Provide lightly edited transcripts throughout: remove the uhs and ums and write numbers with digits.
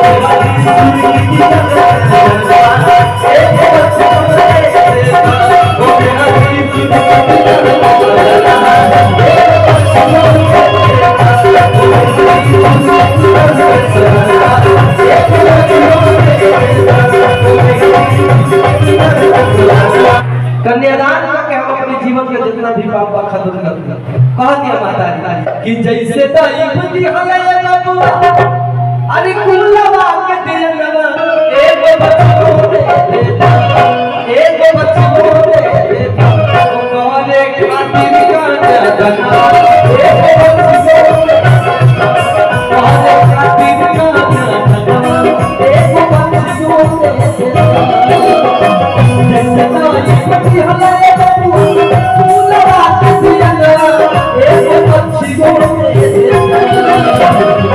कन्यादान के हम अपने जीवन के जितना भी पाप खत्म कर कह दिया माता कि जैसे दही हले बबुआ अरे कुलवा के देनवा एक बच्चो दे देता एक बच्चो दे देता कहले खातिर का जगना एक बच्चो दे देता कहले खातिर का जगना एक बच्चो दे देता जैसे दही हले बबुआ कुलवा के देनवा एक बच्चो दे देता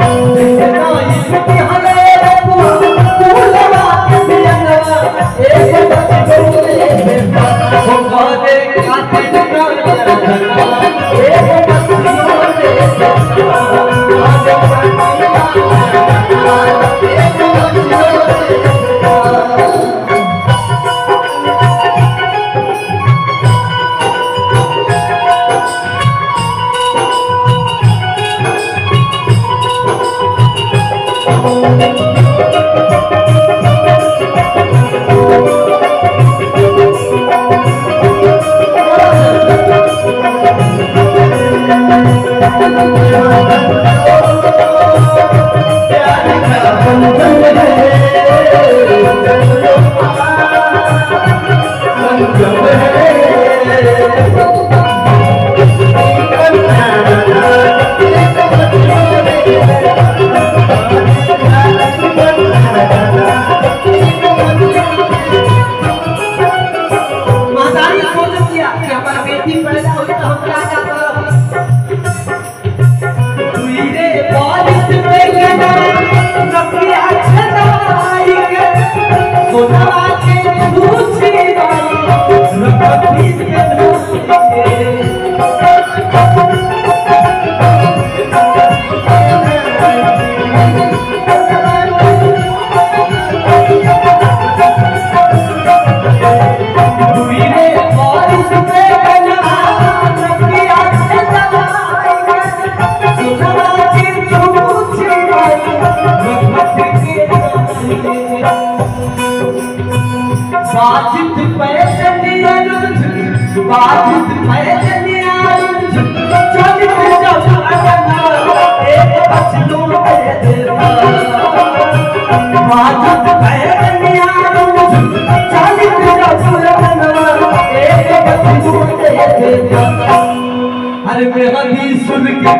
अरे बेहदी सुन के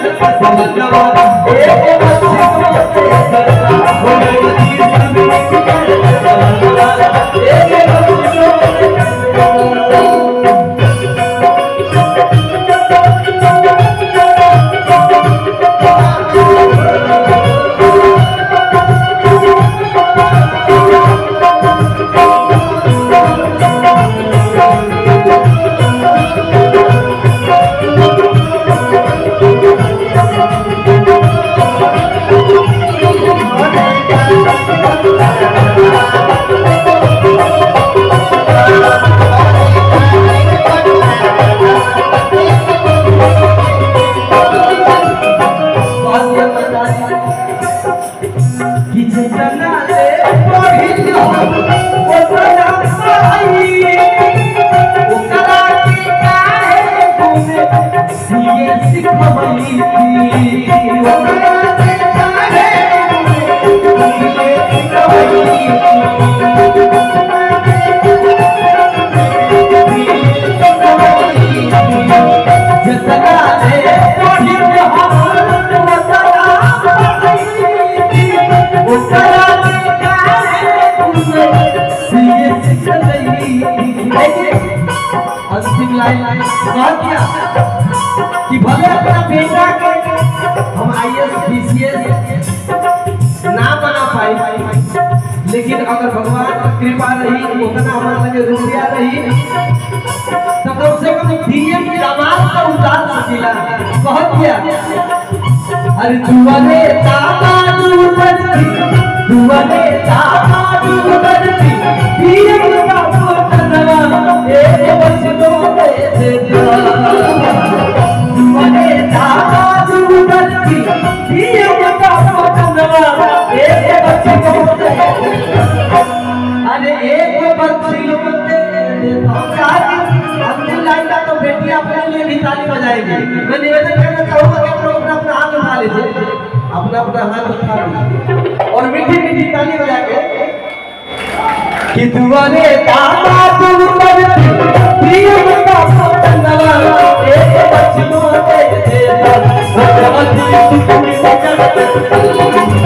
कि भले अपना बेटा के हम IAS BCS ना बना पाए, लेकिन अगर भगवान की कृपा रही उतना हमारे लगे रुपया रही तो कम से कम DM दामाद का उतार सकीला बहुत किया। अरे जुआने दामाद जाएंगे। मैं निवेदन करना चाहूंगा कि आप लोग अपना अपना हाथ उठा लीजिए, अपना अपना हाथ उठा लीजिए और मीठी मीठी ताली बजा के कि दुआरे दामाद ऊपर प्रियम का सपनवा एक बचनो दे दे भगवती सुखी जगत